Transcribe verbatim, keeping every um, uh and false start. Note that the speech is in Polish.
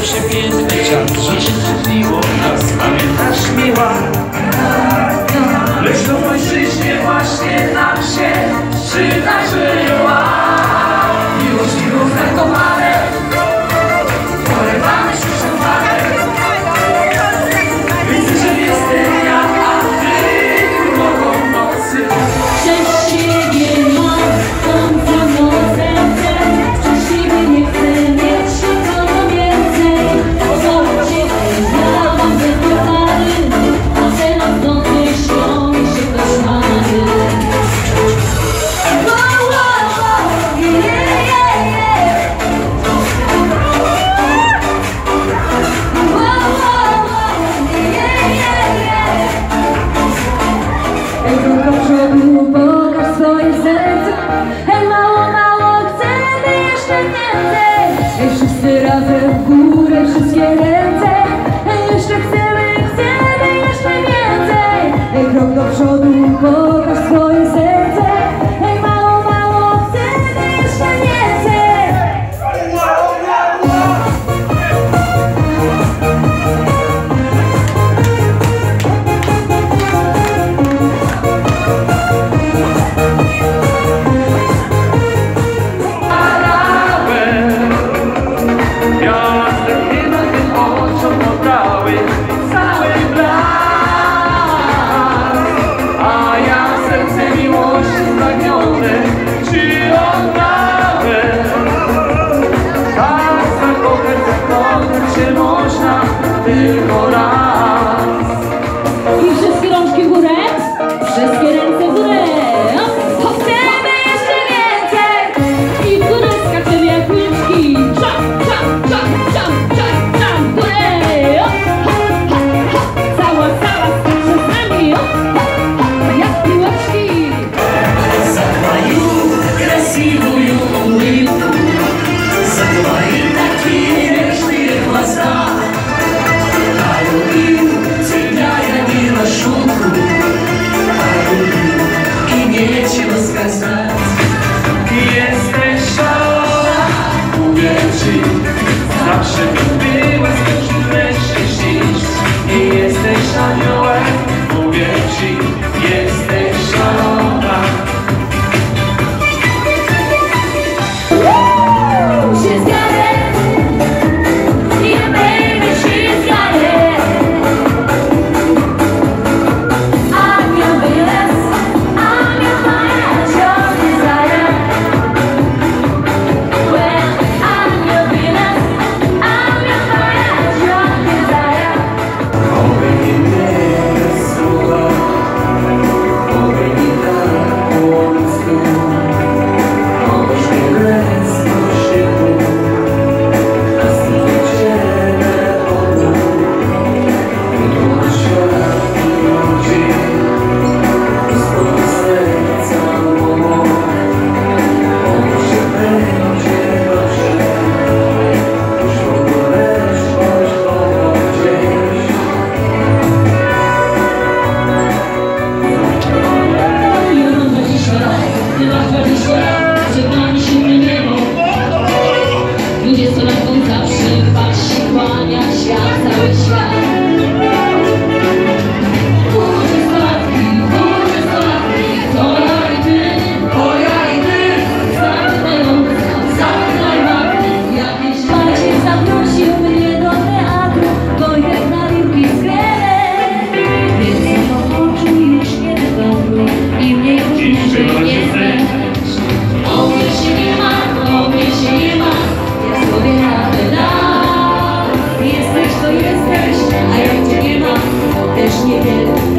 przepiękny czas, życie zmieniło nas. Pamiętasz, miła? Lecz to mężczyźnie właśnie nam się przydarzyła. Miłość, miłość zakochane, porywamy się szamane. Widzę, że jestem ja, a ty królową nocy. Przez siebie mam tą serce, przez siebie nie chcę mieć nikogo więcej. Pozwólcie, ja mam te porady, a te nocnoty śnią mi się koszmary. Wow, wow, wow, yeah, yeah, yeah. Wow, wow, wow, yeah, yeah, yeah. Ej, krok do przodu, pokaż swoje serce. Hej, mało, mało, chcemy jeszcze więcej. Ej, wszyscy razem w górę, wszystkie ręce. Ej, jeszcze chcemy, chcemy jeszcze więcej. Ej, krok do przodu, pokaż swoje serce. Hej, mało, mało, chcemy jeszcze więcej. Gwiazdy chyba tym oczom pobrały cały blask, a ja serce miłości zagnione ci oddałem. Tak zakochać, zakochać się można tylko raz. I wszystkie rączki w górę, wszystkie ręce w górę. Ho, chcemy jeszcze więcej. I w górę skaczemy jak łyżki. Czam, czam, czam, czam, czam, czam, w górę. Ho, ho, ho. Cała sala skacze z nami. Ho, ho, ho, jak piłeczki. За твою красивую улыбку, за твои такие нежные глаза. Я любил тебя, я не на шутку, я любил и нечего сказать. Jesteś szalona, uwierz ci, zawsze mi była, skończy wreszcie dziś. I jesteś aniołem, uwierz ci, jesteś szalona. She's got it. Yeah, baby, she's got it. I'm your Venus, I'm your fire, your desire. Well, I'm your Venus, I'm your fire, your desire. Oby nie mieli słowa, oby nie tak po ludzku, obyś nie wręcał się tu, a zniszczone obu. Wytłumacz świat i ludzi, spod serca mego, oby się będzie dobrze, już w ogóle szłaś obok gdzieś. Ja mam dwadzieścia lat, ty masz dwadzieścia lat, żegnamy się na niebo. Dwudziestolatką zawsze patrzy, kłania świat, cały świat. Dwudziestolatki, dwudziestolatki, to ja i ty, to ja i ty. Zaczynająca, zaczynający, jakieś parcie zaprosił mnie do teatru, Wojtek na wielki skręt. Więcej po oczu już nie wypadło i mniej różniczych nie znać. O mnie się nie ma, o mnie się nie ma, ja sobie radę dam. Jesteś to jesteś, a jak cię nie ma, też nie wiem.